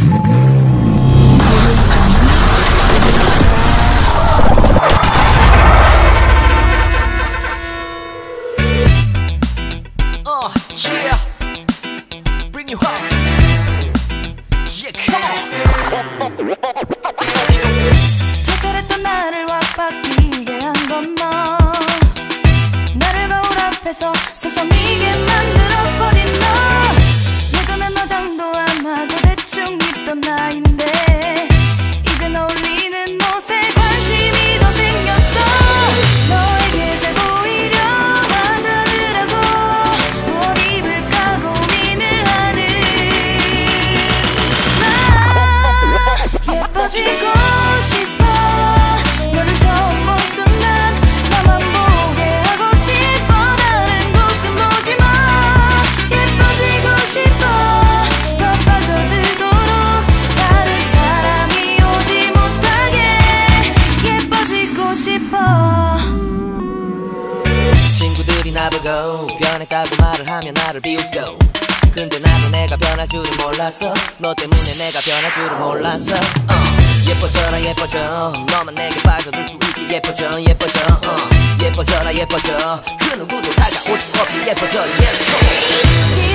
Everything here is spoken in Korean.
Yeah, bring you home. Yeah, come on. 그랬던 나를 왁박이게 한 건 너. 나를 거울 앞에서 서성이게 만들어버린 너. 예전엔 화장도 안 하고 대충 입던 나인데 이젠 어울리는 옷에 관심이 더 생겼어. 너에게 잘 보이려 하자느라고 뭘 입을까 고민을 하는 나. 예뻐지고 싶어. 너를 처음 본 순간 나만 보게 하고 싶어. 다른 곳은 보지 마. 예뻐지고 싶어. 더 빠져들도록 다른 사람이 오지 못하게 예뻐지고 싶어. 친구들이 나보고 변했다고 말을 하면 나를 비웃고, 근데 나도 내가 변할 줄은 몰랐어. 너 때문에 내가 변할 줄은 몰랐어. 예뻐져라 예뻐져. 너만 내게 빠져들 수 있게 예뻐져 예뻐져. 예뻐져라 예뻐져. 그 누구도 다가올 수 없게 예뻐져. Yes, come on.